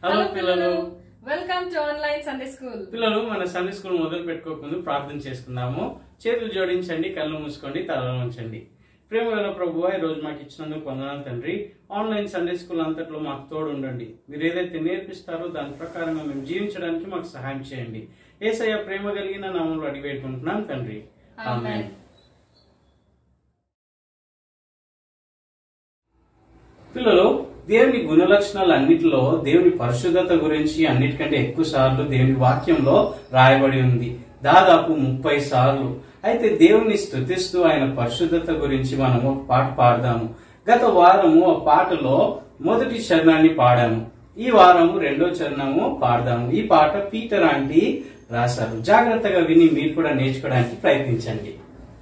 Hello పిల్లలు, welcome to online Sunday school. పిల్లలు మన సండే స్కూల్ మొదలు పెట్టుకోకముందు ప్రార్థన చేసుకుందాము. చేతులు జోడించండి, కళ్ళు మూసుకోండి, తలలో ఉంచండి. ప్రేమ గల ప్రభువా, ఈ రోజు మాకు ఇచ్చినందుకు వందనాలు తండ్రి. ఆన్లైన్ సండే స్కూల్ అంతట్లో మాకు తోడు ఉండండి. మీరు ఏదైతే నేర్పిస్తారో దాని ప్రకారంగా మేము జీవించడానికి మాకు సహాయం చేయండి. యేసయ్య ప్రేమ కలిగిన నామములో అడిగి పెట్టుకుంటున్నాం తండ్రి, ఆమేన్. పిల్లలు, దేవుని గుణ లక్షణాలు అన్నిటిలో దేవుని పరిశుద్ధత గురించి అన్నిటికంటే ఎక్కువ సార్లు దేవుని వాక్యంలో రాయబడి ఉంది, దాదాపు 30 సార్లు. అయితే దేవుని స్తుతిస్తూ ఆయన పరిశుద్ధత గురించి మనము ఒక పాట పాడదాము. గత వారము ఆ పాటలో మొదటి చరణాన్ని పాడాము. ఈ వారము రెండో చరణము పాడదాము. ఈ పాట పీటర్ ఆంటీ రాశారు. జాగ్రత్తగా విని మీరు కూడా నేర్చుకోవడానికి ప్రయత్నించండి.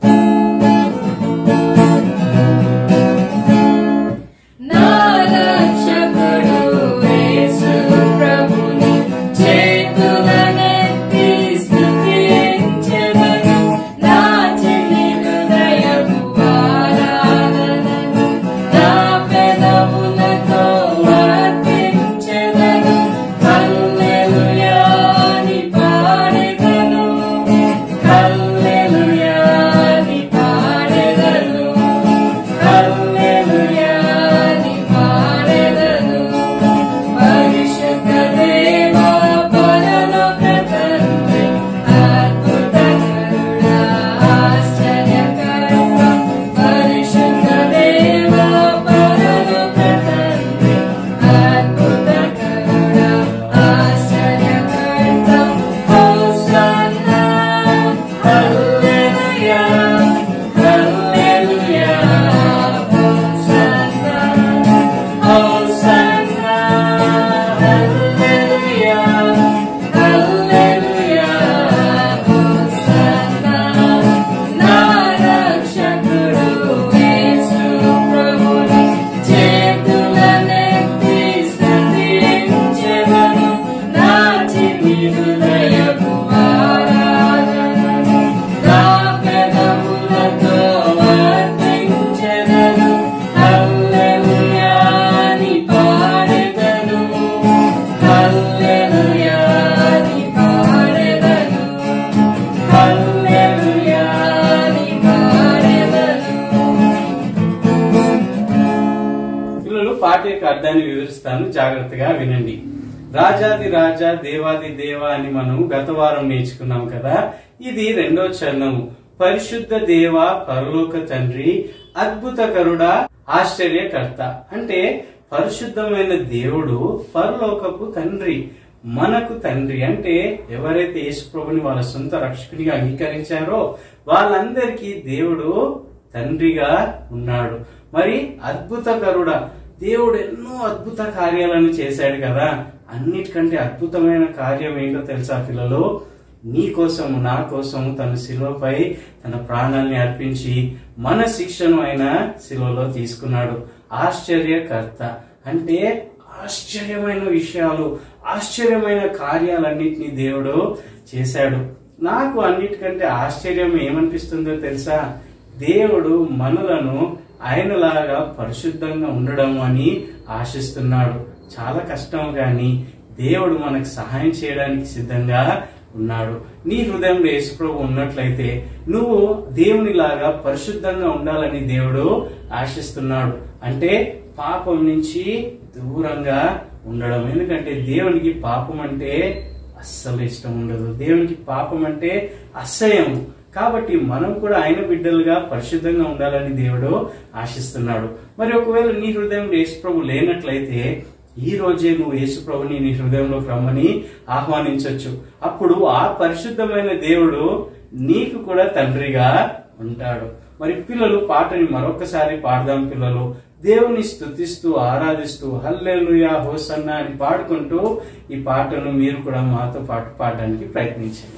పాట యొక్క అర్థాన్ని వివరిస్తాను, జాగ్రత్తగా వినండి. రాజాది రాజా దేవాది దేవ అని మనం గత వారం నేర్చుకున్నాం కదా. ఇది రెండో చరణము. పరిశుద్ధ దేవ, పరలోక తండ్రి, అద్భుతకరుడా, ఆశ్చర్యకర్త. అంటే పరిశుద్ధమైన దేవుడు పరలోకపు తండ్రి, మనకు తండ్రి. అంటే ఎవరైతే యేసు ప్రభుని వాళ్ళ సొంత రక్షకునిగా అంగీకరించారో వాళ్ళందరికీ దేవుడు తండ్రిగా ఉన్నాడు. మరి అద్భుతకరుడా, దేవుడు ఎన్నో అద్భుత కార్యాలను చేశాడు కదా. అన్నిటికంటే అద్భుతమైన కార్యం ఏంటో తెలుసా పిల్లలు? నీ కోసము నా కోసము తన శిలువపై తన ప్రాణాన్ని అర్పించి మన శిక్షను ఆయన శిలువలో తీసుకున్నాడు. ఆశ్చర్యకర్త అంటే ఆశ్చర్యమైన విషయాలు, ఆశ్చర్యమైన కార్యాలన్నిటినీ దేవుడు చేశాడు. నాకు అన్నిటికంటే ఆశ్చర్యం ఏమనిపిస్తుందో తెలుసా? దేవుడు మనలను ఆయనలాగా పరిశుద్ధంగా ఉండడం అని ఆశిస్తున్నాడు. చాలా కష్టం గాని దేవుడు మనకు సహాయం చేయడానికి సిద్ధంగా ఉన్నాడు. నీ హృదయంలో యేసుప్రభు ఉన్నట్లయితే నువ్వు దేవునిలాగా పరిశుద్ధంగా ఉండాలని దేవుడు ఆశిస్తున్నాడు. అంటే పాపం నుంచి దూరంగా ఉండడం. ఎందుకంటే దేవునికి పాపం అంటే అస్సలు ఇష్టం ఉండదు. దేవునికి పాపం అంటే అసహ్యం. కాబట్టి మనం కూడా ఆయన బిడ్డలుగా పరిశుద్ధంగా ఉండాలని దేవుడు ఆశిస్తున్నాడు. మరి ఒకవేళ నీ హృదయంలో యేసుప్రభు లేనట్లయితే ఈ రోజే నువ్వు యేసుప్రభుని నీ హృదయంలోకి రమ్మని ఆహ్వానించవచ్చు. అప్పుడు ఆ పరిశుద్ధమైన దేవుడు నీకు కూడా తండ్రిగా ఉంటాడు. మరి పిల్లలు, పాటని మరొకసారి పాడదాం పిల్లలు. దేవుని స్తుతిస్తూ ఆరాధిస్తూ హల్లెలూయా హోసన్నా అని పాడుకుంటూ ఈ పాటను మీరు కూడా మాతో పాటు పాడడానికి ప్రయత్నించండి.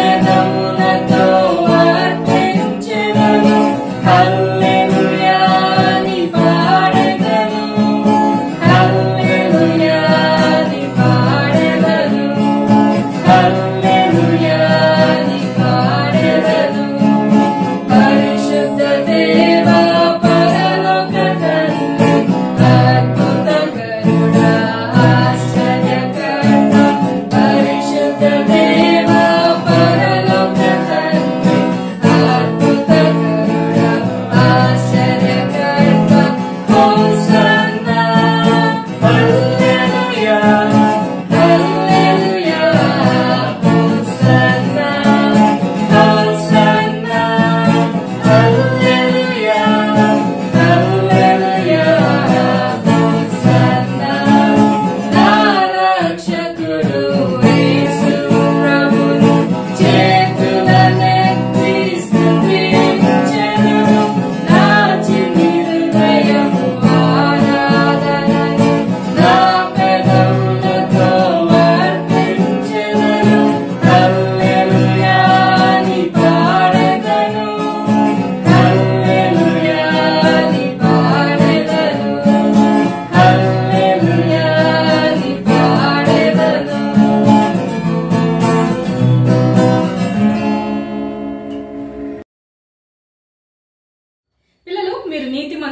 Hallelujah.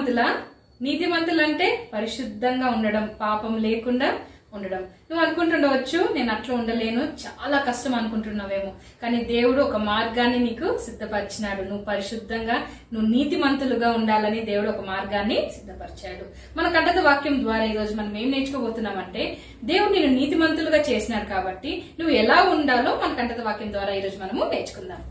నీతిమంతులంటే పరిశుద్ధంగా ఉండడం, పాపం లేకుండా ఉండడం. నువ్వు అనుకుంటుండవచ్చు, నేను అట్లా ఉండలేను, చాలా కష్టం అనుకుంటున్నావేమో. కానీ దేవుడు ఒక మార్గాన్ని నీకు సిద్ధపరిచినాడు. నువ్వు పరిశుద్ధంగా, నువ్వు నీతిమంతులుగా ఉండాలని దేవుడు ఒక మార్గాన్ని సిద్ధపరిచాడు. మన కంటత వాక్యం ద్వారా ఈ రోజు మనం ఏం నేర్చుకోబోతున్నామంటే, దేవుడు నిన్ను నీతిమంతులుగా చేసినాడు కాబట్టి నువ్వు ఎలా ఉండాలో మన కంటత వాక్యం ద్వారా ఈ రోజు మనము నేర్చుకుందాం.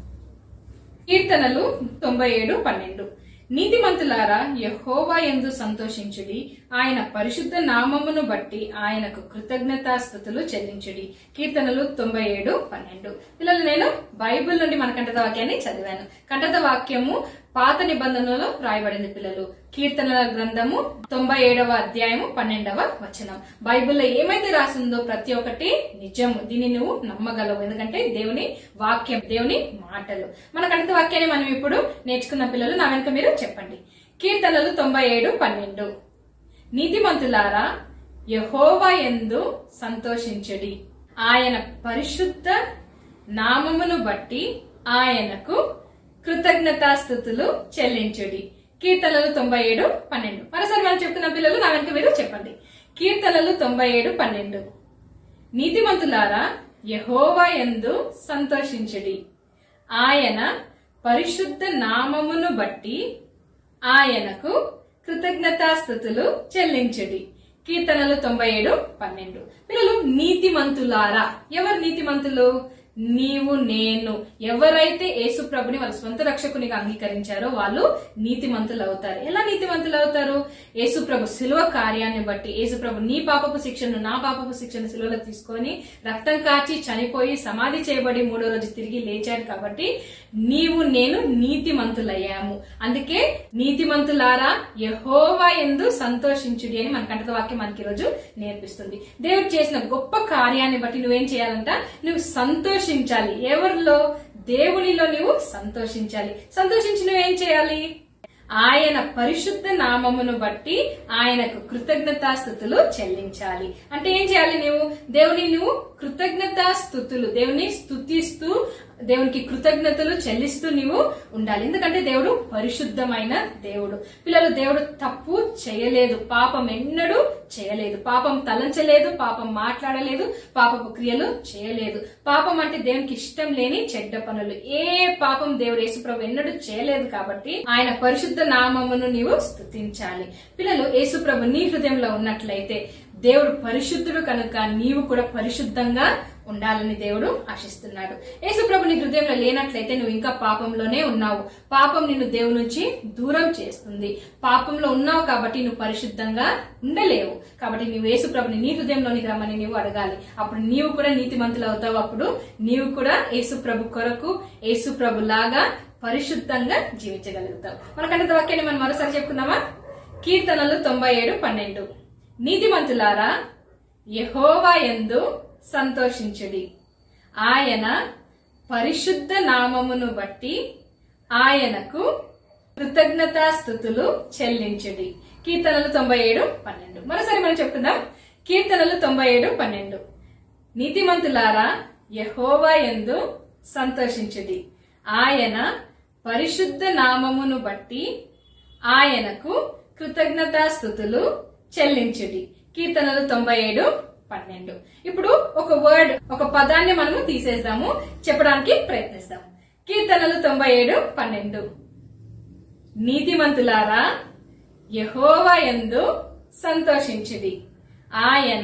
కీర్తనలు 97:12. నీతిమంతులారా, యెహోవా యందు సంతోషించుడి, ఆయన పరిశుద్ధ నామమును బట్టి ఆయనకు కృతజ్ఞతాస్తుతులు చెల్లించుడి. కీర్తనలు 97:12. పిల్లలు, నేను బైబిల్ నుండి మన కంటత వాక్యాన్ని చదివాను. కంటత వాక్యము పాత నిబంధనలో రాయబడింది పిల్లలు. కీర్తనల గ్రంథము 97వ అధ్యాయము 12వ వచనం. బైబిల్లో ఏమైతే రాసిందో ప్రతి ఒక్కటి నిజము. దీన్ని నువ్వు నమ్మగలవు, ఎందుకంటే దేవుని వాక్యం, దేవుని మాటలు. మన కంటత వాక్యాన్ని మనం ఇప్పుడు నేర్చుకున్న పిల్లలు నా వెనుక మీరు చెప్పండి. కీర్తనలు 97:12. నీతిమంతులారా, యెహోవా యందు సంతోషించుడి, ఆయన పరిశుద్ధ నామమును బట్టి ఆయనకు కృతజ్ఞతాస్తుతులు చెల్లించుడి. కీర్తనలు 97:12. మరోసారి మనం చెప్తున్న పిల్లలు నా వెనుక మీరు చెప్పండి. కీర్తనలు 97:12. నీతిమంతులారా, యెహోవా యందు సంతోషించుడి, ఆయన పరిశుద్ధ నామమును బట్టి ఆయనకు కృతజ్ఞతాస్తుతులు చెల్లించుడి. కీర్తనలు 97:12. పిల్లలు, నీతిమంతులారా, ఎవరు నీతిమంతులు? నీవు, నేను. ఎవరైతే యేసు ప్రభుని వాళ్ళ సొంత రక్షకునిగా అంగీకరించారో వాళ్ళు నీతిమంతులు అవుతారు. ఎలా నీతిమంతులు అవుతారు? యేసు ప్రభు శిలువ కార్యాన్ని బట్టి. యేసు ప్రభు నీ పాపపు శిక్షను, నా పాపపు శిక్షను శిలువలో తీసుకొని రక్తం కాచి చనిపోయి సమాధి చేయబడి 3వ రోజు తిరిగి లేచాడు కాబట్టి నీవు, నేను నీతిమంతులయ్యాము. అందుకే నీతిమంతులారా, యెహోవా యందు సంతోషించుడి అని మన కంటత వాక్యం మనకి ఈరోజు నేర్పిస్తుంది. దేవుడు చేసిన గొప్ప కార్యాన్ని బట్టి నువ్వేం చేయాలంట? నువ్వు సంతోషించాలి. ఎవరిలో? దేవునిలో నువ్వు సంతోషించాలి. సంతోషించి నువ్వేం చేయాలి? ఆయన పరిశుద్ధ నామమును బట్టి ఆయనకు కృతజ్ఞతాస్తుతులు చెల్లించాలి. అంటే ఏం చేయాలి? నువ్వు కృతజ్ఞతాస్తుతులు, దేవుని స్తుతిస్తూ, దేవునికి కృతజ్ఞతలు చెల్లిస్తూ నీవు ఉండాలి. ఎందుకంటే దేవుడు పరిశుద్ధమైన దేవుడు. పిల్లలు, దేవుడు తప్పు చేయలేదు, పాపం ఎన్నడూ చేయలేదు, పాపం తలంచలేదు, పాపం మాట్లాడలేదు, పాపపు క్రియలు చేయలేదు. పాపం అంటే దేవునికి ఇష్టం లేని చెడ్డ పనులు. ఏ పాపం దేవుడు యేసుప్రభు ఎన్నడూ చేయలేదు కాబట్టి ఆయన పరిశుద్ధ నామమును నీవు స్తుతించాలి. పిల్లలు, యేసుప్రభు నీ హృదయంలో ఉన్నట్లయితే దేవుడు పరిశుద్ధుడు కనుక నీవు కూడా పరిశుద్ధంగా ఉండాలని దేవుడు ఆశిస్తున్నాడు. యేసుప్రభు నీ హృదయంలో లేనట్లయితే నువ్వు ఇంకా పాపంలోనే ఉన్నావు. పాపం నిన్ను దేవుని నుంచి దూరం చేస్తుంది. పాపంలో ఉన్నావు కాబట్టి నువ్వు పరిశుద్ధంగా ఉండలేవు. కాబట్టి నువ్వు యేసుప్రభుని నీ హృదయంలోనికి రమ్మని నీవు అడగాలి. అప్పుడు నీవు కూడా నీతిమంతులు అవుతావు. అప్పుడు నీవు కూడా యేసుప్రభు కొరకు, యేసుప్రభు లాగా పరిశుద్ధంగా జీవించగలుగుతావు. మన కంటత వాక్యాన్ని మనం మరోసారి చెప్పుకుందామా? కీర్తనలు 97:12. నీతిమంతులారా, యెహోవా యందు సంతోషించుడి, ఆయన పరిశుద్ధ నామమును బట్టి ఆయనకు కృతజ్ఞతాస్తుతులు చెల్లించుడి. కీర్తనలు 97:12. మరోసారి మనం చెప్పుకుందాం. కీర్తనలు 97:12. నీతిమంతులారా, యెహోవా యందు సంతోషించుడి, ఆయన పరిశుద్ధ నామమును బట్టి ఆయనకు కృతజ్ఞతాస్తుతులు చెల్లించుడి. కీర్తనలు 97:12. ఇప్పుడు ఒక పదాన్ని మనము తీసేద్దాము, చెప్పడానికి ప్రయత్నిస్తాము. కీర్తనలు 97:12. నీతిమంతులారా, యెహోవా యందు సంతోషించుడి, ఆయన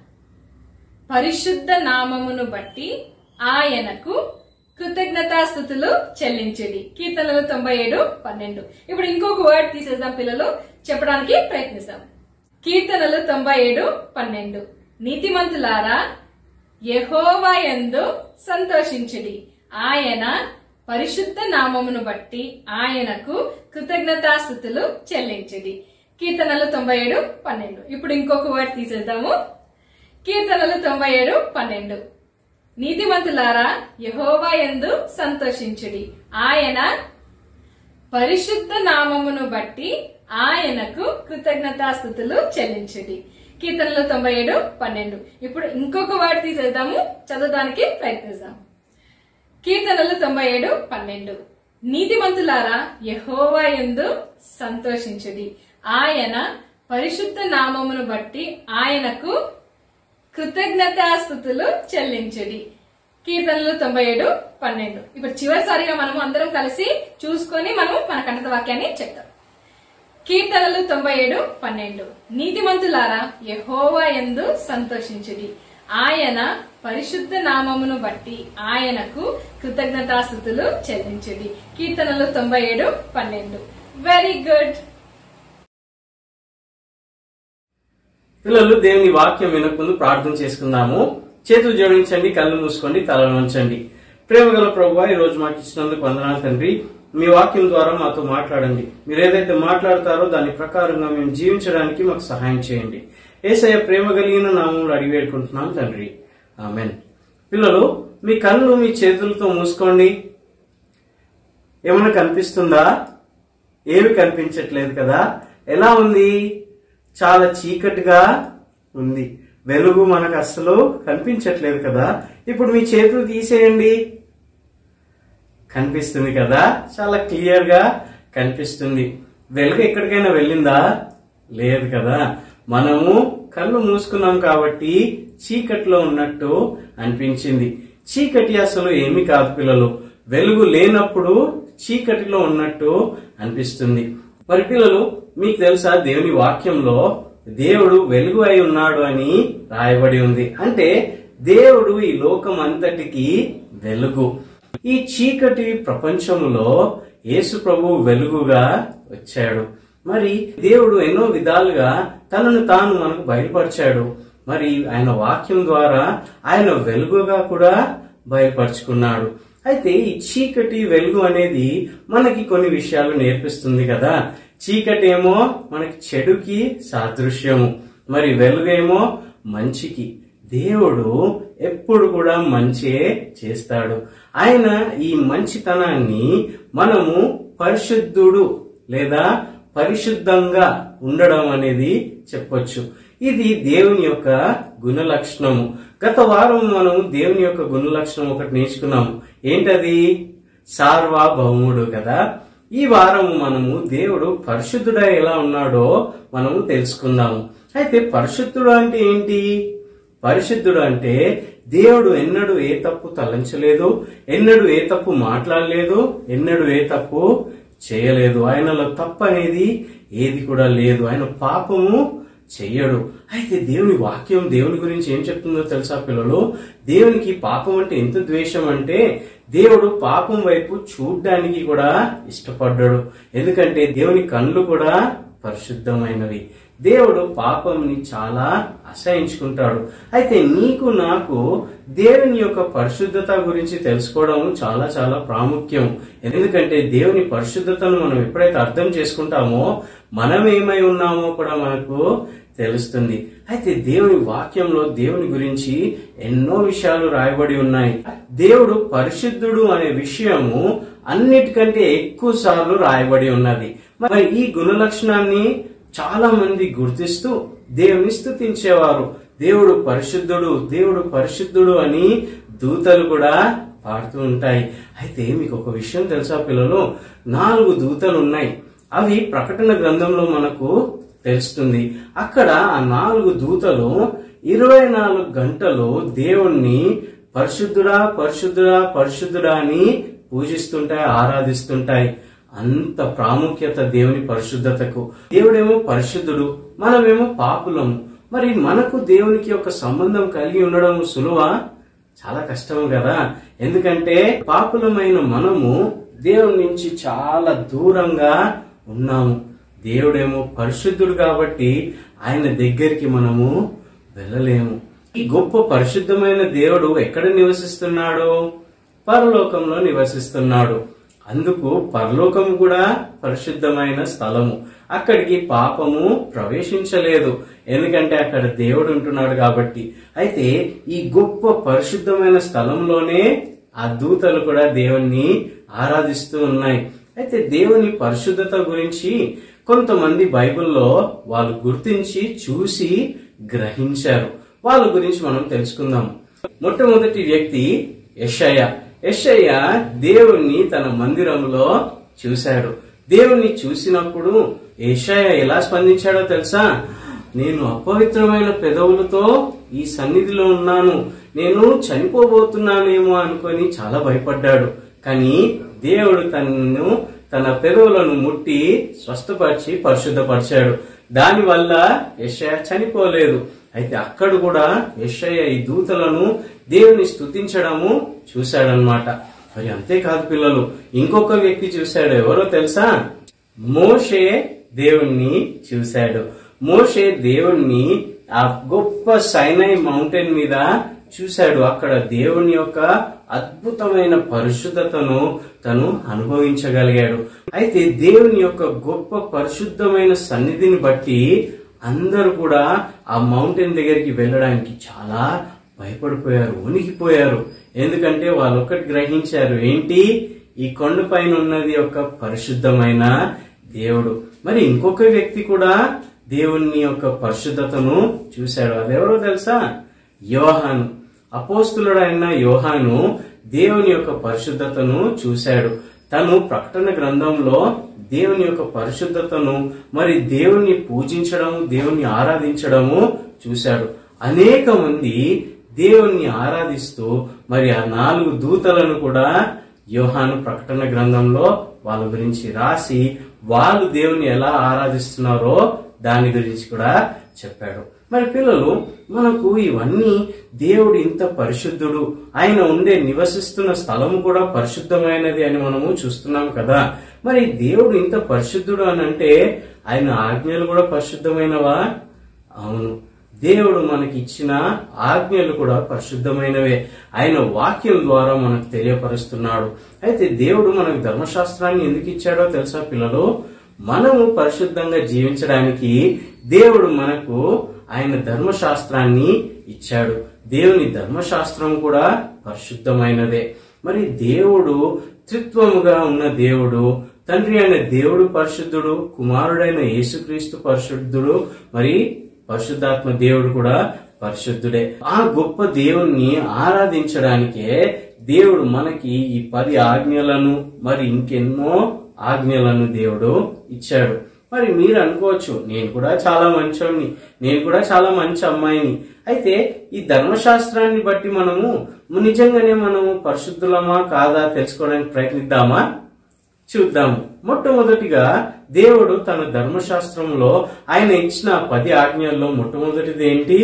పరిశుద్ధ నామమును బట్టి ఆయనకు కృతజ్ఞతాస్తుతులు చెల్లించుడి. కీర్తనలు 97:12. ఇప్పుడు ఇంకొక వర్డ్ తీసేద్దాం పిల్లలు, చెప్పడానికి ప్రయత్నిస్తాం. కీర్తనలు 97:12. నీతిమంతులారా, యెహోవా యందు సంతోషించుడి, ఆయన పరిశుద్ధ నామమును బట్టి ఆయనకు కృతజ్ఞతాస్తుతులు చెల్లించుడి. కీర్తనలు 97:12. ఇప్పుడు ఇంకొక వర్డ్ తీసేద్దాము. కీర్తనలు 97:12. నీతిమంతులారా, యెహోవా యందు సంతోషించుడి, ఆయన పరిశుద్ధ నామమును బట్టి ఆయనకు కృతజ్ఞతాస్తుతులు చెల్లించుడి. కీర్తనలు 97:12. ఇప్పుడు ఇంకొక వర్డ్ తీసేద్దాము, చదవడానికి ప్రయత్నిద్దాం. కీర్తనలు 97:12. నీతిమంతులారా, యెహోవా యందు సంతోషించుడి, ఆయన పరిశుద్ధ నామమును బట్టి ఆయనకు కృతజ్ఞతాస్తుతులు చెల్లించుడి. కీర్తనలు 97:12. ఇప్పుడు చివరిసారిగా మనం అందరం కలిసి చూసుకొని మనం మన కంఠత వాక్యాన్ని చెప్తాం. కీర్తనలు 97:12. నీతిమంతులారా యెహోవా యందు సంతోషించుడి, ఆయన పరిశుద్ధ నామమును బట్టి ఆయనకు కృతజ్ఞతాస్తుతులు చెల్లించుడి. కీర్తనలు 97:12. Very good. పిల్లలు, దేవుని వాక్యం వినకముందు ప్రార్థన చేసుకుందాము. చేతులు జోడించండి, కళ్ళు మూసుకోండి, తలను ఉంచండి. ప్రేమగల ప్రభువా, ఈ రోజు మాకు ఇచ్చినందుకు వందనాలు తండ్రి. మీ వాక్యం ద్వారా మాతో మాట్లాడండి. మీరు ఏదైతే మాట్లాడతారో దాని ప్రకారంగా మేము జీవించడానికి మాకు సహాయం చేయండి. యేసయ్య ప్రేమ కలిగిన నామంలో అడిగి వేడుకుంటున్నాం తండ్రి, ఆమేన్. పిల్లలు, మీ కళ్ళు మీ చేతులతో మూసుకోండి. ఏమైనా కనిపిస్తుందా? ఏమి కనిపించట్లేదు కదా. ఎలా ఉంది? చాలా చీకటిగా ఉంది. వెలుగు మనకు అస్సలు కనిపించట్లేదు కదా. ఇప్పుడు మీ చేతులు తీసేయండి. కనిపిస్తుంది కదా, చాలా క్లియర్ గా కనిపిస్తుంది. వెలుగు ఎక్కడికైనా వెళ్ళిందా? లేదు కదా. మనము కళ్ళు మూసుకున్నాం కాబట్టి చీకటిలో ఉన్నట్టు అనిపించింది. చీకటి అసలు ఏమి కాదు పిల్లలు. వెలుగు లేనప్పుడు చీకటిలో ఉన్నట్టు అనిపిస్తుంది. మరి పిల్లలు, మీకు తెలుసా దేవుని వాక్యంలో దేవుడు వెలుగు అయి ఉన్నాడు అని రాయబడి ఉంది. అంటే దేవుడు ఈ లోకం అంతటికి వెలుగు. ఈ చీకటి ప్రపంచంలో యేసు ప్రభు వెలుగుగా వచ్చాడు. మరి దేవుడు ఎన్నో విధాలుగా తనను తాను మనకు బయలుపరిచాడు. మరి ఆయన వాక్యం ద్వారా ఆయన వెలుగుగా కూడా బయలుపరుచుకున్నాడు. అయితే ఈ చీకటి వెలుగు అనేది మనకి కొన్ని విషయాలు నేర్పిస్తుంది కదా. చీకటి ఏమో మనకి చెడుకి సాదృశ్యము, మరి వెలుగేమో మంచికి. దేవుడు ఎప్పుడు కూడా మంచే చేస్తాడు. ఆయన ఈ మంచితనాన్ని మనము పరిశుద్ధుడు లేదా పరిశుద్ధంగా ఉండడం అనేది చెప్పొచ్చు. ఇది దేవుని యొక్క గుణ లక్షణము. గత వారం మనం దేవుని యొక్క గుణ లక్షణం ఒకటి నేర్చుకున్నాము. ఏంటది? సార్వభౌముడు కదా. ఈ వారం మనము దేవుడు పరిశుద్ధుడా ఎలా ఉన్నాడో మనము తెలుసుకుందాము. అయితే పరిశుద్ధుడు అంటే ఏంటి? పరిశుద్ధుడు అంటే దేవుడు ఎన్నడూ ఏ తప్పు తలంచలేదు, ఎన్నడూ ఏ తప్పు మాట్లాడలేదు, ఎన్నడూ ఏ తప్పు చేయలేదు. ఆయనలో తప్పు అనేది ఏది కూడా లేదు. ఆయన పాపము చెయ్యడు. అయితే దేవుని వాక్యం దేవుని గురించి ఏం చెప్తుందో తెలుసా పిల్లలు? దేవునికి పాపం అంటే ఎంత ద్వేషం అంటే దేవుడు పాపం వైపు చూడ్డానికి కూడా ఇష్టపడ్డాడు. ఎందుకంటే దేవుని కళ్ళు కూడా పరిశుద్ధమైనవి. దేవుడు పాపంని చాలా అసహించుకుంటాడు. అయితే నీకు నాకు దేవుని యొక్క పరిశుద్ధత గురించి తెలుసుకోవడం చాలా చాలా ప్రాముఖ్యం. ఎందుకంటే దేవుని పరిశుద్ధతను మనం ఎప్పుడైతే అర్థం చేసుకుంటామో మనం ఏమై ఉన్నామో కూడా మనకు తెలుస్తుంది. అయితే దేవుని వాక్యంలో దేవుని గురించి ఎన్నో విషయాలు రాయబడి ఉన్నాయి. దేవుడు పరిశుద్ధుడు అనే విషయము అన్నిటికంటే ఎక్కువ సార్లు రాయబడి ఉన్నది. మరి ఈ గుణ లక్షణాన్ని చాలా మంది గుర్తిస్తూ దేవుని స్తుతించేవారు. దేవుడు పరిశుద్ధుడు, దేవుడు పరిశుద్ధుడు అని దూతలు కూడా పాడుతూ ఉంటాయి. అయితే మీకు ఒక విషయం తెలుసా పిల్లలు? 4 దూతలు ఉన్నాయి. అవి ప్రకటన గ్రంథంలో మనకు తెలుస్తుంది. అక్కడ ఆ 4 దూతలు 24 గంటలు దేవుణ్ణి పరిశుద్ధుడా పరిశుద్ధుడా పరిశుద్ధుడా అని పూజిస్తుంటాయి, ఆరాధిస్తుంటాయి. అంత ప్రాముఖ్యత దేవుని పరిశుద్ధతకు. దేవుడేమో పరిశుద్ధుడు, మనమేమో పాపులము. మరి మనకు దేవునికి ఒక సంబంధం కలిగి ఉండడం సులువా? చాలా కష్టం కదా. ఎందుకంటే పాపులమైన మనము దేవుని నుంచి చాలా దూరంగా ఉన్నాము. దేవుడేమో పరిశుద్ధుడు కాబట్టి ఆయన దగ్గరికి మనము వెళ్ళలేము. ఈ గొప్ప పరిశుద్ధమైన దేవుడు ఎక్కడ నివసిస్తున్నాడు? పరలోకంలో నివసిస్తున్నాడు. అందుకు పరలోకం కూడా పరిశుద్ధమైన స్థలము. అక్కడికి పాపము ప్రవేశించలేదు, ఎందుకంటే అక్కడ దేవుడు ఉంటున్నాడు కాబట్టి. అయితే ఈ గొప్ప పరిశుద్ధమైన స్థలంలోనే ఆ దూతలు కూడా దేవుణ్ణి ఆరాధిస్తూ ఉన్నాయి. అయితే దేవుని పరిశుద్ధత గురించి కొంతమంది బైబిల్లో వాళ్ళు గుర్తించి చూసి గ్రహించారు. వాళ్ళ గురించి మనం తెలుసుకుందాం. మొట్టమొదటి వ్యక్తి యెషయా. దేవుణ్ణి తన మందిరంలో చూశాడు. దేవుణ్ణి చూసినప్పుడు యెషయా ఎలా స్పందించాడో తెలుసా? నేను అపవిత్రమైన పెదవులతో ఈ సన్నిధిలో ఉన్నాను, నేను చనిపోబోతున్నానేమో అనుకొని చాలా భయపడ్డాడు. కానీ దేవుడు తన పెదవులను ముట్టి స్వస్థపరిచి పరిశుద్ధపరిచాడు. దానివల్ల యెషయా చనిపోలేదు. అయితే అక్కడ కూడా యెషయా ఈ దూతలను దేవుని స్తుతించడము చూశాడనమాట. మరి అంతేకాదు పిల్లలు, ఇంకొక వ్యక్తి చూశాడు. ఎవరో తెలుసా? మోషే దేవుణ్ణి చూశాడు. మోషే దేవుణ్ణి ఆ గొప్ప సైనై మౌంటైన్ మీద చూశాడు. అక్కడ దేవుని యొక్క అద్భుతమైన పరిశుద్ధతను తను అనుభవించగలిగాడు. అయితే దేవుని యొక్క గొప్ప పరిశుద్ధమైన సన్నిధిని బట్టి అందరూ కూడా ఆ మౌంటైన్ దగ్గరికి వెళ్ళడానికి చాలా భయపడిపోయారు, వణికిపోయారు. ఎందుకంటే వాళ్ళు ఒక్కటి గ్రహించారు, ఏంటి? ఈ కొండపైన ఉన్నది ఒక పరిశుద్ధమైన దేవుడు. మరి ఇంకొక వ్యక్తి కూడా దేవుని యొక్క పరిశుద్ధతను చూశాడు. అదెవరో తెలుసా? యోహాను. అపోస్తులుడైన యోహాను దేవుని యొక్క పరిశుద్ధతను చూశాడు. తను ప్రకటన గ్రంథంలో దేవుని యొక్క పరిశుద్ధతను, మరి దేవుని పూజించడము, దేవుని ఆరాధించడము చూశాడు. అనేక మంది దేవుణ్ణి ఆరాధిస్తూ మరి ఆ 4 దూతలను కూడా యోహాను ప్రకటన గ్రంథంలో వాళ్ళ గురించి రాసి వాళ్ళు దేవుని ఎలా ఆరాధిస్తున్నారో దాని గురించి కూడా చెప్పాడు. మరి పిల్లలు, మనకు ఇవన్నీ దేవుడు ఇంత పరిశుద్ధుడు, ఆయన నివసిస్తున్న స్థలము కూడా పరిశుద్ధమైనది అని మనము చూస్తున్నాం కదా. మరి దేవుడు ఇంత పరిశుద్ధుడు అని అంటే ఆయన ఆజ్ఞలు కూడా పరిశుద్ధమైనవా? అవును, దేవుడు మనకి ఇచ్చిన ఆజ్ఞలు కూడా పరిశుద్ధమైనవే. ఆయన వాక్యం ద్వారా మనకు తెలియపరుస్తున్నాడు. అయితే దేవుడు మనకు ధర్మశాస్త్రాన్ని ఎందుకు ఇచ్చాడో తెలుసా పిల్లలు? మనము పరిశుద్ధంగా జీవించడానికి దేవుడు మనకు ఆయన ధర్మశాస్త్రాన్ని ఇచ్చాడు. దేవుని ధర్మశాస్త్రం కూడా పరిశుద్ధమైనదే. మరి దేవుడు త్రిత్వముగా ఉన్న దేవుడు, తండ్రి అయిన దేవుడు పరిశుద్ధుడు, కుమారుడైన యేసుక్రీస్తు పరిశుద్ధుడు, మరి పరిశుద్ధాత్మ దేవుడు కూడా పరిశుద్ధుడే. ఆ గొప్ప దేవుణ్ణి ఆరాధించడానికే దేవుడు మనకి ఈ 10 ఆజ్ఞలను, మరి ఇంకెన్నో ఆజ్ఞలను దేవుడు ఇచ్చాడు. మరి మీరు అనుకోవచ్చు, నేను కూడా చాలా మంచోడిని, నేను కూడా చాలా మంచి అమ్మాయిని. అయితే ఈ ధర్మశాస్త్రాన్ని బట్టి మనము నిజంగానే మనము పరిశుద్ధులమా కాదా తెలుసుకోవడానికి ప్రయత్నిద్దామా? చూద్దాము. మొట్టమొదటిగా దేవుడు తన ధర్మశాస్త్రంలో ఆయన ఇచ్చిన 10 ఆజ్ఞల్లో మొట్టమొదటిది ఏంటి?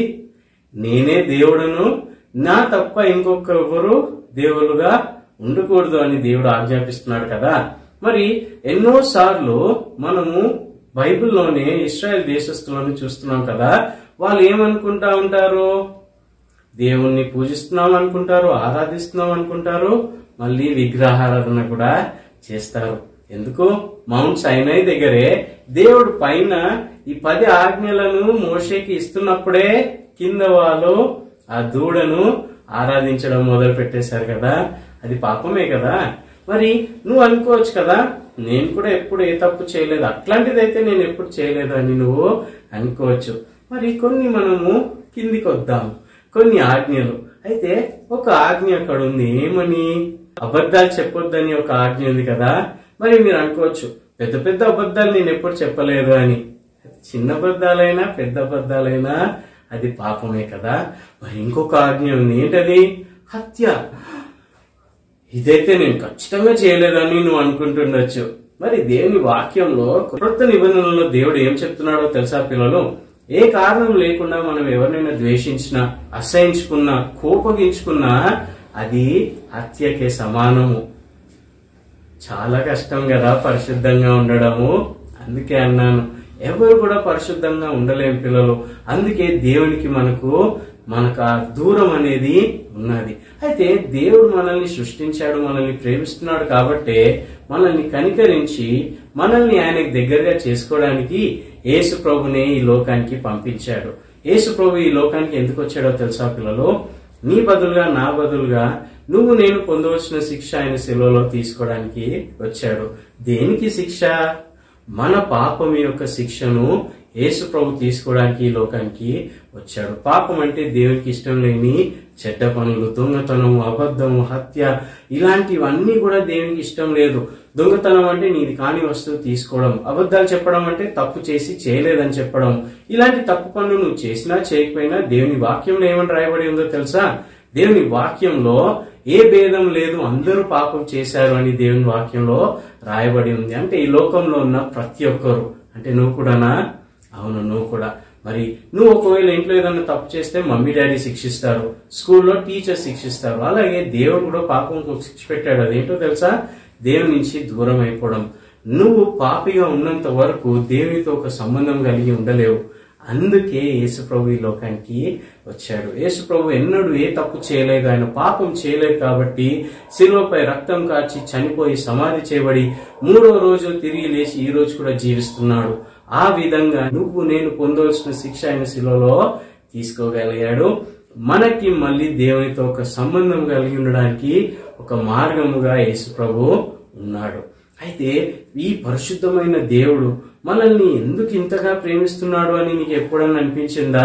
నేనే దేవుడును, నా తప్ప ఇంకొకరు దేవులుగా ఉండకూడదు అని దేవుడు ఆజ్ఞాపిస్తున్నాడు కదా. మరి ఎన్నో సార్లు మనము బైబిల్లోనే ఇశ్రాయేల్ దేశస్తులను చూస్తున్నాం కదా. వాళ్ళు ఏమనుకుంటా ఉంటారు? దేవుణ్ణి పూజిస్తున్నాం అనుకుంటారు, ఆరాధిస్తున్నాం అనుకుంటారు, మళ్ళీ విగ్రహారాధన కూడా చేస్తారు. ఎందుకు? మౌంట్ సైనై దగ్గరే దేవుడు పైన ఈ 10 ఆజ్ఞలను మోషేకి ఇస్తున్నప్పుడే కింద వాళ్ళు ఆ దూడను ఆరాధించడం మొదలు పెట్టేశారు కదా. అది పాపమే కదా. మరి నువ్వు అనుకోవచ్చు కదా, నేను కూడా ఎప్పుడు ఏ తప్పు చేయలేదు, అట్లాంటిదైతే నేను ఎప్పుడు చేయలేదు అని నువ్వు అనుకోవచ్చు. మరి కొన్ని మనము కిందికి వద్దాం, కొన్ని ఆజ్ఞలు. అయితే ఒక ఆజ్ఞ అక్కడ ఉంది, ఏమని? అబద్ధాలు చెప్పొద్దని ఒక ఆజ్ఞ ఉంది కదా. మరి మీరు అనుకోవచ్చు, పెద్ద పెద్ద అబద్ధాలు నేను ఎప్పుడు చెప్పలేదు అని. చిన్న అబద్ధాలైనా పెద్ద అబద్ధాలైనా అది పాపమే కదా. మరి ఇంకొక ఆజ్ఞ ఉంది, ఏంటది? హత్య. ఇదైతే నేను ఖచ్చితంగా చేయలేదని నువ్వు అనుకుంటుండొచ్చు. మరి దేవుని వాక్యంలో కొత్త నిబంధనలో దేవుడు ఏం చెప్తున్నాడో తెలుసా పిల్లలు? ఏ కారణం లేకుండా మనం ఎవరినైనా ద్వేషించినా, అసహించుకున్నా, కోపగించుకున్నా అది హత్యకే సమానము. చాలా కష్టం కదా పరిశుద్ధంగా ఉండడము. అందుకే అన్నాను, ఎవరు కూడా పరిశుద్ధంగా ఉండలేం పిల్లలు. అందుకే దేవునికి మనకు ఆ దూరం అనేది ఉన్నది. అయితే దేవుడు మనల్ని సృష్టించాడు, మనల్ని ప్రేమిస్తున్నాడు కాబట్టి మనల్ని కనికరించి మనల్ని ఆయనకు దగ్గరగా చేసుకోవడానికి యేసు ప్రభునే ఈ లోకానికి పంపించాడు. యేసు ప్రభు ఈ లోకానికి ఎందుకు వచ్చాడో తెలుసా పిల్లలు? నీ బదులుగా, నా బదులుగా నువ్వు నేను పొందవలసిన శిక్ష ఆయన శిలువలో తీసుకోవడానికి వచ్చాడు. దేనికి శిక్ష? మన పాపం యొక్క శిక్షను యేసు ప్రభు తీసుకోవడానికి ఈ లోకానికి వచ్చాడు. పాపం అంటే దేవునికి ఇష్టం లేని చెడ్డ పనులు, దొంగతనం, అబద్ధం, హత్య, ఇలాంటివన్నీ కూడా దేవునికి ఇష్టం లేదు. దొంగతనం అంటే నీది కాని వస్తువు తీసుకోవడం, అబద్ధాలు చెప్పడం అంటే తప్పు చేసి చేయలేదని చెప్పడం. ఇలాంటి తప్పు పనులు నువ్వు చేసినా చేయకపోయినా దేవుని వాక్యంలో ఏమని రాయబడి ఉందో తెలుసా? దేవుని వాక్యంలో ఏ భేదం లేదు, అందరూ పాపం చేశారు అని దేవుని వాక్యంలో రాయబడి ఉంది. అంటే ఈ లోకంలో ఉన్న ప్రతి ఒక్కరు, అంటే నువ్వు కూడానా? అవును, నువ్వు కూడా. మరి నువ్వు ఒకవేళ ఇంట్లో ఏదైనా తప్పు చేస్తే మమ్మీ డాడీ శిక్షిస్తారు, స్కూల్లో టీచర్ శిక్షిస్తారు. అలాగే దేవుడు కూడా పాపంకు శిక్ష పెట్టాడు. అదేంటో తెలుసా? దేవుని నుంచి దూరం అయిపోవడం. నువ్వు పాపిగా ఉన్నంత వరకు దేవునితో ఒక సంబంధం కలిగి ఉండలేవు. అందుకే యేసుప్రభు ఈ లోకానికి వచ్చాడు. యేసుప్రభు ఎన్నడూ ఏ తప్పు చేయలేదు, ఆయన పాపం చేయలేదు. కాబట్టి శిలువపై రక్తం కార్చి చనిపోయి సమాధి చేయబడి 3వ రోజు తిరిగి లేచి ఈ రోజు కూడా జీవిస్తున్నాడు. ఆ విధంగా నువ్వు నేను పొందవలసిన శిక్ష ఆయన శిలువలో తీసుకోగలిగాడు. మనకి మళ్ళీ దేవునితో ఒక సంబంధం కలిగి ఉండడానికి ఒక మార్గముగా యేసుప్రభు ఉన్నాడు. అయితే ఈ పరిశుద్ధమైన దేవుడు మనల్ని ఎందుకు ఇంతగా ప్రేమిస్తున్నాడు అని నీకు ఎప్పుడన్నా అనిపించిందా?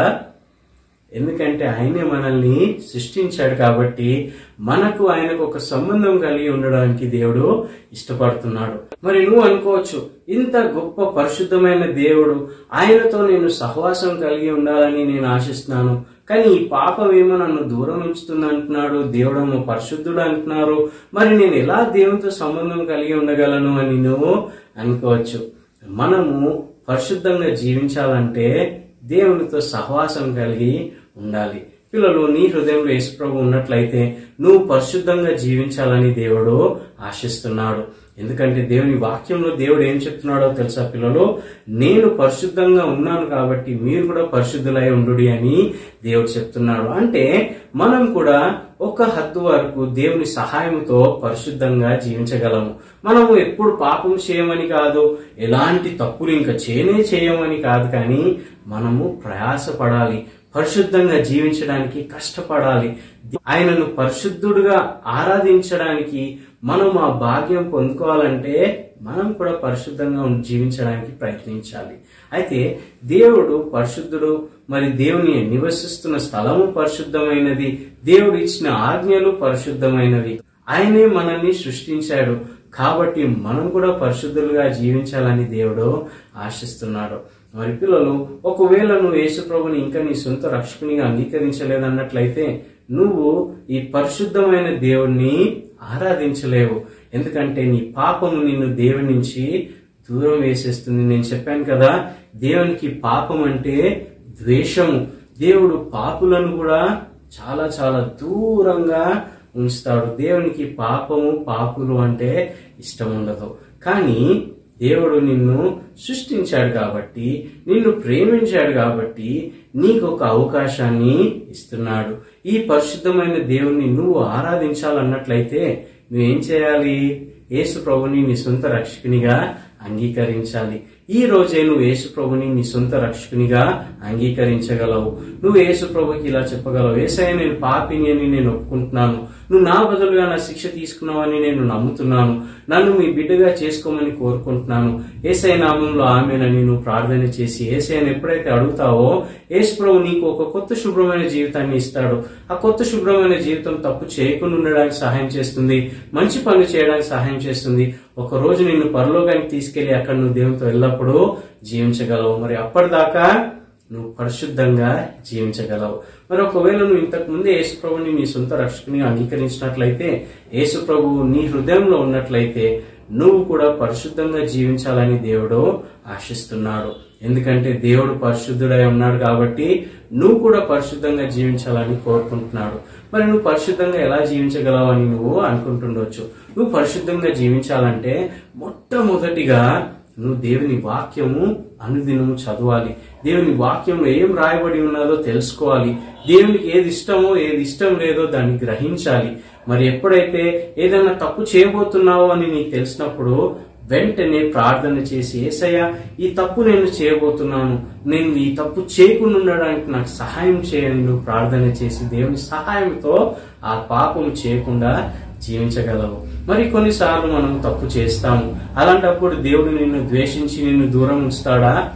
ఎందుకంటే ఆయనే మనల్ని సృష్టించాడు కాబట్టి మనకు ఆయనకు ఒక సంబంధం కలిగి ఉండడానికి దేవుడు ఇష్టపడుతున్నాడు. మరి నువ్వు అనుకోవచ్చు, ఇంత గొప్ప పరిశుద్ధమైన దేవుడు, ఆయనతో నేను సహవాసం కలిగి ఉండాలని నేను ఆశిస్తున్నాను, కానీ ఈ పాపం ఏమో నన్ను దూరం ఉంచుతుంది అంటున్నాడు, దేవుడేమో పరిశుద్ధుడు అంటున్నారు, మరి నేను ఎలా దేవునితో సంబంధం కలిగి ఉండగలను అని నువ్వు అనుకోవచ్చు. మనము పరిశుద్ధంగా జీవించాలంటే దేవునితో సహవాసం కలిగి ఉండాలి. పిల్లలు, నీ హృదయంలో యేసుప్రభు ఉన్నట్లయితే నువ్వు పరిశుద్ధంగా జీవించాలని దేవుడు ఆశిస్తున్నాడు. ఎందుకంటే దేవుని వాక్యంలో దేవుడు ఏం చెప్తున్నాడో తెలుసా పిల్లలు? నేను పరిశుద్ధంగా ఉన్నాను కాబట్టి మీరు కూడా పరిశుద్ధులై ఉండుడి అని దేవుడు చెప్తున్నాడు. అంటే మనం కూడా ఒక హద్దు వరకు దేవుని సహాయంతో పరిశుద్ధంగా జీవించగలము. మనము ఎప్పుడు పాపం చేయమని కాదు, ఎలాంటి తప్పులు ఇంకా చేయమని కాదు, కానీ మనము ప్రయాసపడాలి, పరిశుద్ధంగా జీవించడానికి కష్టపడాలి. ఆయనను పరిశుద్ధుడుగా ఆరాధించడానికి మనం ఆ భాగ్యం పొందుకోవాలంటే మనం కూడా పరిశుద్ధంగా జీవించడానికి ప్రయత్నించాలి. అయితే దేవుడు పరిశుద్ధుడు, మరి దేవుని నివసిస్తున్న స్థలము పరిశుద్ధమైనది, దేవుడు ఇచ్చిన ఆజ్ఞలు పరిశుద్ధమైనవి. ఆయనే మనల్ని సృష్టించాడు కాబట్టి మనం కూడా పరిశుద్ధులుగా జీవించాలని దేవుడు ఆశిస్తున్నాడు. మరి పిల్లలు, ఒకవేళ నువ్వు యేసుప్రభుని ఇంకా నీ సొంత రక్షకునిగా అంగీకరించలేదన్నట్లయితే నువ్వు ఈ పరిశుద్ధమైన దేవుణ్ణి ఆరాధించలేవు. ఎందుకంటే నీ పాపము నిన్ను దేవుని నుంచి దూరం వేసేస్తుంది. నేను చెప్పాను కదా, దేవునికి పాపం అంటే ద్వేషము. దేవుడు పాపులను కూడా చాలా చాలా దూరంగా ఉంచుతాడు. దేవునికి పాపము, పాపులు అంటే ఇష్టం ఉండదు. కానీ దేవుడు నిన్ను సృష్టించాడు కాబట్టి, నిన్ను ప్రేమించాడు కాబట్టి నీకు ఒక అవకాశాన్ని ఇస్తున్నాడు. ఈ పరిశుద్ధమైన దేవుణ్ణి నువ్వు ఆరాధించాలన్నట్లయితే నువ్వేం చేయాలి? యేసు ప్రభుని నీ సొంత రక్షకునిగా అంగీకరించాలి. ఈ రోజే నువ్వు యేసు ప్రభుని నీ సొంత రక్షకునిగా అంగీకరించగలవు. నువ్వు యేసు ప్రభుకి ఇలా చెప్పగలవు, యేసయ్య నేను పాపిని అని నేను ఒప్పుకుంటున్నాను, నువ్వు నా బదులుగా నా శిక్ష తీసుకున్నావని నేను నమ్ముతున్నాను, నన్ను మీ బిడ్డగా చేసుకోమని కోరుకుంటున్నాను, యేసయ్య నామంలో ఆమేనని నువ్వు ప్రార్థన చేసి యేసయ్యను ఎప్పుడైతే అడుగుతావో యేసు ప్రభు నీకు ఒక కొత్త శుభ్రమైన జీవితాన్ని ఇస్తాడు. ఆ కొత్త శుభ్రమైన జీవితం తప్పు చేయకుండా ఉండడానికి సహాయం చేస్తుంది, మంచి పనులు చేయడానికి సహాయం చేస్తుంది. ఒక రోజు నిన్ను పరలోకానికి తీసుకెళ్లి అక్కడ నువ్వు దేవునితో ఎల్లప్పుడూ జీవించగలవు. మరి అప్పటిదాకా నువ్వు పరిశుద్ధంగా జీవించగలవు. మరి ఒకవేళ నువ్వు ఇంతకు ముందే యేసు ప్రభుని నీ సొంత రక్షకునిగా అంగీకరించినట్లయితే, యేసు ప్రభువు నీ హృదయంలో ఉన్నట్లయితే నువ్వు కూడా పరిశుద్ధంగా జీవించాలని దేవుడు ఆశిస్తున్నాడు. ఎందుకంటే దేవుడు పరిశుద్ధుడై ఉన్నాడు కాబట్టి నువ్వు కూడా పరిశుద్ధంగా జీవించాలని కోరుకుంటున్నాడు. మరి నువ్వు పరిశుద్ధంగా ఎలా జీవించగలవు అని నువ్వు అనుకుంటుండొచ్చు. నువ్వు పరిశుద్ధంగా జీవించాలంటే మొట్టమొదటిగా నువ్వు దేవుని వాక్యము అనుదినము చదవాలి. దేవుని వాక్యంలో ఏం రాయబడి ఉన్నదో తెలుసుకోవాలి. దేవునికి ఏది ఇష్టమో ఏది ఇష్టం లేదో దాన్ని గ్రహించాలి. మరి ఎప్పుడైతే ఏదైనా తప్పు చేయబోతున్నావో అని నీకు తెలిసినప్పుడు వెంటనే ప్రార్థన చేసి, యేసయ్య ఈ తప్పు నేను చేయబోతున్నాను, నేను ఈ తప్పు చేయకుండా ఉండడానికి నాకు సహాయం చేయని నువ్వు ప్రార్థన చేసి దేవుని సహాయంతో ఆ పాపం చేయకుండా జీవించగలవు. మరి కొన్నిసార్లు మనం తప్పు చేస్తాము. అలాంటప్పుడు దేవుడు నిన్ను ద్వేషించి నిన్ను దూరం ఉంచుతాడా?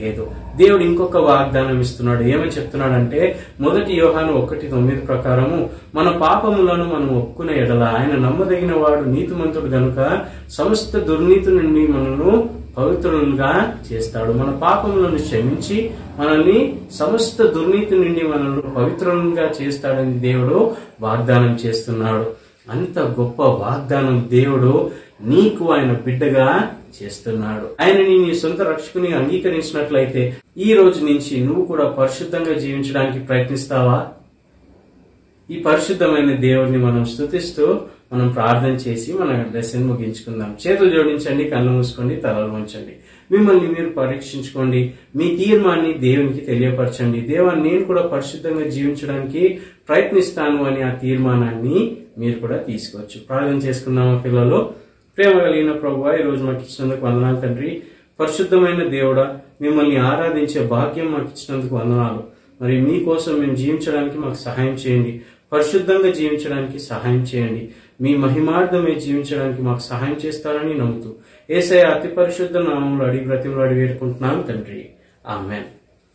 లేదు. దేవుడు ఇంకొక వాగ్దానం ఇస్తున్నాడు. ఏమని చెప్తున్నాడంటే, 1 యోహాను 1:9 ప్రకారము మన పాపములను మనం ఒప్పుకున్న ఎడల ఆయన నమ్మదగిన వాడు నీతిమంతుడు గనుక సమస్త దుర్నీతి నుండి మనను పవిత్రులుగా చేస్తాడు. మన పాపములను క్షమించి మనల్ని సమస్త దుర్నీతి నుండి మనల్ని పవిత్రులుగా చేస్తాడని దేవుడు వాగ్దానం చేస్తున్నాడు. అంత గొప్ప వాగ్దానం దేవుడు నీకు ఆయన బిడ్డగా చేస్తున్నాడు. ఆయనని నీ సొంత రక్షకుని అంగీకరించినట్లయితే ఈ రోజు నుంచి నువ్వు కూడా పరిశుద్ధంగా జీవించడానికి ప్రయత్నిస్తావా? ఈ పరిశుద్ధమైన దేవుడిని మనం స్తుతిస్తూ మనం ప్రార్థన చేసి మన లెసన్ ముగించుకుందాం. చేతులు జోడించండి, కళ్ళు మూసుకోండి, తలలు వంచండి. మిమ్మల్ని మీరు పరీక్షించుకోండి. మీ తీర్మాన్ని దేవునికి తెలియపరచండి. దేవా, నేను కూడా పరిశుద్ధంగా జీవించడానికి ప్రయత్నిస్తాను అని ఆ తీర్మానాన్ని మీరు కూడా తీసుకోవచ్చు. ప్రార్థన చేసుకుందామా పిల్లలు? ప్రేమ కలిగిన ప్రభువా, ఈ రోజు మాకు ఇచ్చినందుకు వందనాలు తండ్రి. పరిశుద్ధమైన దేవుడా, మిమ్మల్ని ఆరాధించే భాగ్యం మాకు ఇచ్చినందుకు వందనాలు. మరి మీకోసం మేము జీవించడానికి మాకు సహాయం చేయండి. పరిశుద్ధంగా జీవించడానికి సహాయం చేయండి. మీ మహిమార్థమే జీవించడానికి మాకు సహాయం చేస్తారని నమ్ముతూ యేసయ్య అతి పరిశుద్ధ నామములో అడిగి బ్రతిమలాడి వేడుకుంటున్నాం తండ్రి. ఆమేన్.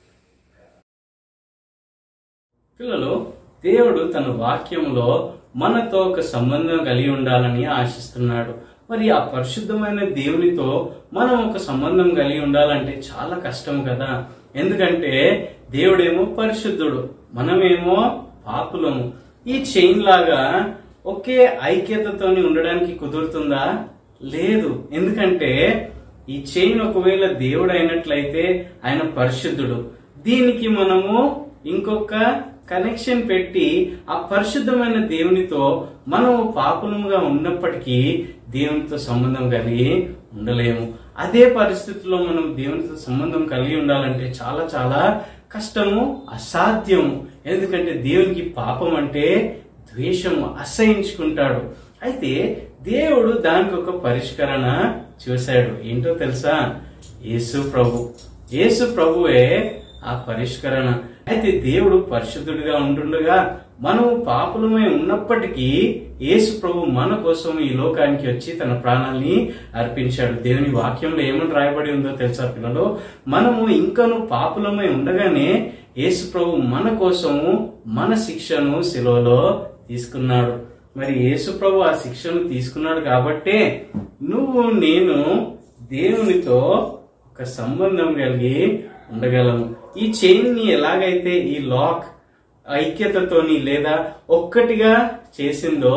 పిల్లలు, దేవుడు తన వాక్యంలో మనతో ఒక సంబంధం కలిగి ఉండాలని ఆశిస్తున్నాడు. మరి ఆ పరిశుద్ధమైన దేవునితో మనం ఒక సంబంధం కలిగి ఉండాలంటే చాలా కష్టం కదా. ఎందుకంటే దేవుడేమో పరిశుద్ధుడు, మనమేమో పాపులము. ఈ చైన్ లాగా ఒకే ఐక్యతతోని ఉండడానికి కుదురుతుందా? లేదు. ఎందుకంటే ఈ చైన్ ఒకవేళ దేవుడు అయినట్లయితే ఆయన పరిశుద్ధుడు. దీనికి మనము ఇంకొక కనెక్షన్ పెట్టి ఆ పరిశుద్ధమైన దేవునితో మనము పాపులముగా ఉన్నప్పటికీ దేవునితో సంబంధం కలిగి ఉండలేము. అదే పరిస్థితిలో మనం దేవునితో సంబంధం కలిగి ఉండాలంటే చాలా చాలా కష్టము, అసాధ్యము. ఎందుకంటే దేవునికి పాపం అంటే ద్వేషము, అసహించుకుంటాడు. అయితే దేవుడు దానికి ఒక పరిష్కరణ చూశాడు. ఏంటో తెలుసా? యేసు ప్రభు. యేసు ప్రభువే ఆ పరిష్కరణ. అయితే దేవుడు పరిశుద్ధుడిగా ఉంటుండగా మనము పాపులమై ఉన్నప్పటికీ యేసు ప్రభు మన కోసం ఈ లోకానికి వచ్చి తన ప్రాణాన్ని అర్పించాడు. దేవుని వాక్యంలో ఏమని రాయబడి ఉందో తెలుసా పిల్లలు? మనము ఇంకను పాపులమై ఉండగానే యేసు ప్రభు మన కోసము మన శిక్షను సిలువలో తీసుకున్నాడు. మరి యేసు ప్రభు ఆ శిక్షను తీసుకున్నాడు కాబట్టే నువ్వు నేను దేవునితో ఒక సంబంధం కలిగి ఉండగలము. ఈ చైన్ ని ఎలాగైతే ఈ లాక్ ఐక్యతతోని లేదా ఒక్కటిగా చేసిందో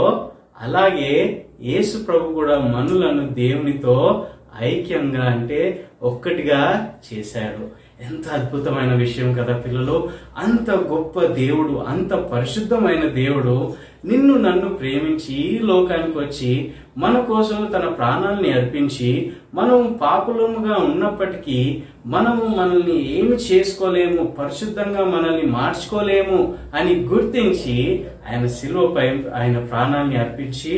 అలాగే యేసు ప్రభు కూడా మనులను దేవునితో ఐక్యంగా అంటే ఒక్కటిగా చేశాడు. ఎంత అద్భుతమైన విషయం కదా పిల్లలు. అంత గొప్ప దేవుడు, అంత పరిశుద్ధమైన దేవుడు నిన్ను నన్ను ప్రేమించి ఈ లోకానికి వచ్చి మన కోసం తన ప్రాణాలని అర్పించి మనం పాపులముగా ఉన్నప్పటికీ మనము మనల్ని ఏమి చేసుకోలేము, పరిశుద్ధంగా మనల్ని మార్చుకోలేము అని గుర్తించి ఆయన శిలువపై ఆయన ప్రాణాన్ని అర్పించి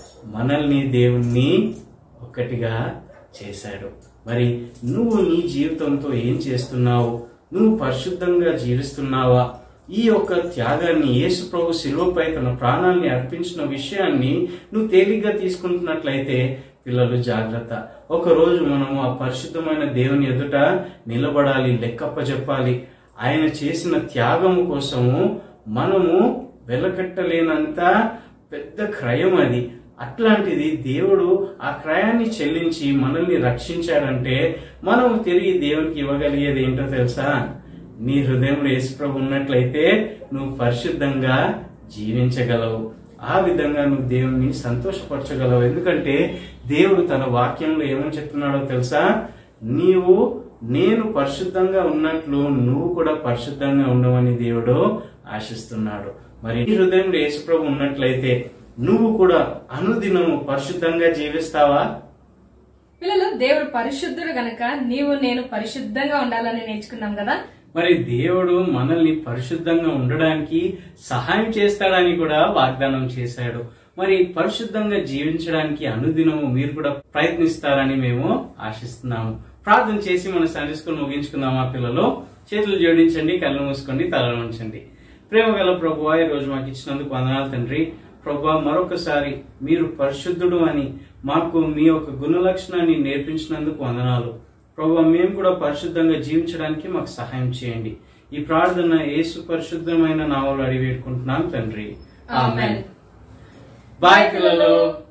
మనల్ని దేవుణ్ణి ఒక్కటిగా చేశాడు. మరి నువ్వు నీ జీవితంతో ఏం చేస్తున్నావు? నువ్వు పరిశుద్ధంగా జీవిస్తున్నావా? ఈ యొక్క త్యాగాన్ని, యేసు ప్రభు శిలువపై తన ప్రాణాన్ని అర్పించిన విషయాన్ని నువ్వు తేలిగ్గా తీసుకుంటున్నట్లయితే పిల్లలు జాగ్రత్త. ఒక రోజు మనము ఆ పరిశుద్ధమైన దేవుని ఎదుట నిలబడాలి, లెక్కప్పచెప్పాలి. ఆయన చేసిన త్యాగము కోసము మనము వెలకట్టలేనంత పెద్ద క్రయం అది. అట్లాంటిది దేవుడు ఆ క్రయాన్ని చెల్లించి మనల్ని రక్షించాడంటే మనం తిరిగి దేవునికి ఇవ్వగలిగేది ఏంటో తెలుసా? నీ హృదయంలో యేసు ప్రభు ఉన్నట్లయితే నువ్వు పరిశుద్ధంగా జీవించగలవు. ఆ విధంగా నువ్వు దేవుని సంతోషపరచగలవు. ఎందుకంటే దేవుడు తన వాక్యంలో ఏమని చెప్తున్నాడో తెలుసా? నేను పరిశుద్ధంగా ఉన్నట్లు నువ్వు కూడా పరిశుద్ధంగా ఉండవని దేవుడు ఆశిస్తున్నాడు. మరి నీ హృదయంలో యేసు ప్రభు ఉన్నట్లయితే నువ్వు కూడా అనుదినము పరిశుద్ధంగా జీవిస్తావా? పిల్లలు, దేవుడు పరిశుద్ధుడు గనక నీవు నేను పరిశుద్ధంగా ఉండాలని నేర్చుకున్నాం కదా. మరి దేవుడు మనల్ని పరిశుద్ధంగా ఉండడానికి సహాయం చేస్తాడని కూడా వాగ్దానం చేశాడు. మరి పరిశుద్ధంగా జీవించడానికి అనుదినము మీరు కూడా ప్రయత్నిస్తారని మేము ఆశిస్తున్నాము. ప్రార్థన చేసి మన సండే స్కూల్ ముగించుకుందామా పిల్లలు? చేతులు జోడించండి, కళ్ళు మూసుకోండి, తల ఉంచండి. ప్రేమ గల ప్రభువా, ఈ రోజు మాకు ఇచ్చినందుకు వందనాలు తండ్రి. ప్రభువా, మరొకసారి మీరు పరిశుద్ధుడు అని మాకు మీ యొక్క గుణ లక్షణాన్ని నేర్పించినందుకు వందనాలు. ప్రభువా మేము కూడా పరిశుద్ధంగా జీవించడానికి మాకు సహాయం చేయండి. ఈ ప్రార్థన యేసు పరిశుద్ధమైన నామములో అడిగి వేడుకుంటున్నాం తండ్రి. ఆమేన్. బాయ్ పిల్లలు.